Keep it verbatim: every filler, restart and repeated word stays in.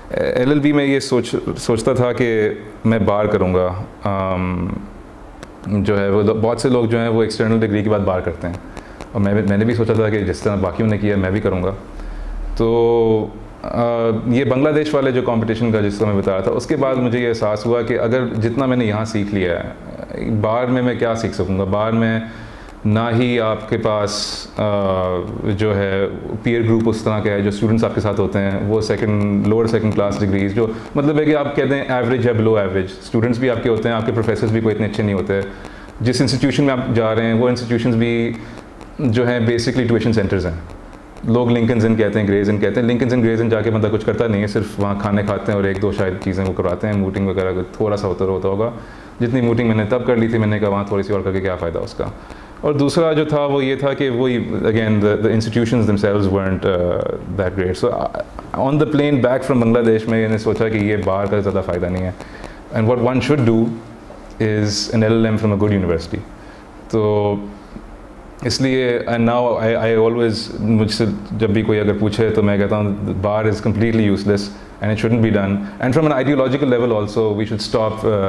L L B میں یہ سوچ سوچتا تھا کہ میں بار کروں گا. جو ہے وہ بہت سے لوگ جو ہیں وہ ایکسٹرنل ڈگری کے بعد بار کرتے ہیں, اور میں میں نے بھی سوچا تھا کہ جس طرح باقیوں نے کیا میں بھی کروں گا. تو یہ بنگلہ دیش والے جو کمپٹیشن کا جس کو میں بتا رہا تھا, اس کے بعد مجھے یہ احساس ہوا کہ اگر جتنا میں نے یہاں سیکھ لیا ہے, بار میں میں کیا سیکھ سکوں گا. بار میں نہ ہی آپ کے پاس جو ہے پیئر گروپ اس طرح کا ہے, جو اسٹوڈنٹس آپ کے ساتھ ہوتے ہیں وہ second lower second class degrees, جو مطلب ہے کہ آپ کہتے ہیں ایوریج ہے, بلو ایوریج اسٹوڈنٹس بھی آپ کے ہوتے ہیں, آپ کے پروفیسرز بھی کوئی اتنے اچھے نہیں ہوتے. جس انسٹیٹیوشن میں آپ جا رہے ہیں وہ انسٹیٹیوشنز بھی جو ہیں بیسکلی ٹیوشن سینٹرز ہیں. لوگ لنکنز ان کہتے ہیں, گریز ان کہتے ہیں. لنکنز ان گریز ان جا کے بندہ کچھ کرتا نہیں ہے, صرف وہاں کھانے کھاتے ہیں اور ایک دو شاید چیزیں وہ کرواتے ہیں, موٹنگ وغیرہ تھوڑا سا ہوتا ہوتا ہوگا. جتنی موٹنگ میں نے تب کر لی تھی, میں نے کہا وہاں تھوڑی سی اور کر کے کیا فائدہ اس کا. اور دوسرا جو تھا وہ یہ تھا کہ وہی again the institutions themselves weren't that great. So on the plane back from Bangladesh میں نے سوچا کہ یہ باہر کا زیادہ فائدہ نہیں ہے, and what one should do is an L L M from a good university. تو اس لیے and now I I always مجھ سے جب بھی کوئی اگر پوچھے تو میں کہتا ہوں bar is completely useless and it shouldn't be done. And from an ideological level also we should stop